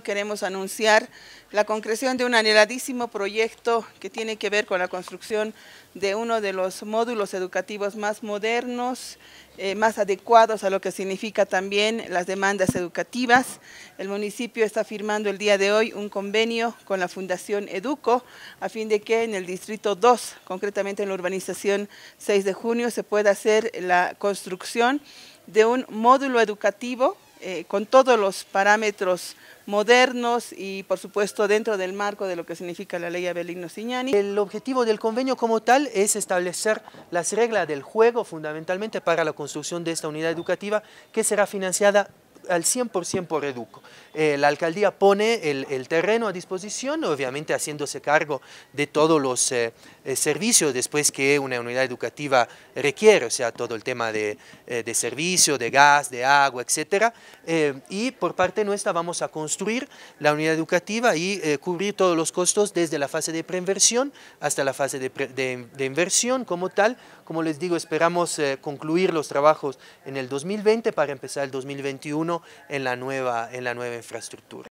queremos anunciar la concreción de un anheladísimo proyecto que tiene que ver con la construcción de uno de los módulos educativos más modernos, más adecuados a lo que significa también las demandas educativas. El municipio está firmando el día de hoy un convenio con la Fundación Educo a fin de que en el distrito 2, concretamente en la urbanización 6 de junio, se pueda hacer la construcción de un módulo educativo con todos los parámetros modernos y por supuesto dentro del marco de lo que significa la ley Avelino Cignani. El objetivo del convenio como tal es establecer las reglas del juego fundamentalmente para la construcción de esta unidad educativa que será financiada al 100% por Educo. La alcaldía pone el terreno a disposición, obviamente haciéndose cargo de todos los servicios después que una unidad educativa requiere, o sea, todo el tema de servicio, de gas, de agua, etc. Y por parte nuestra vamos a construir la unidad educativa y cubrir todos los costos desde la fase de preinversión hasta la fase de inversión como tal. Como les digo, esperamos concluir los trabajos en el 2020 para empezar el 2021 en la nueva infraestructura.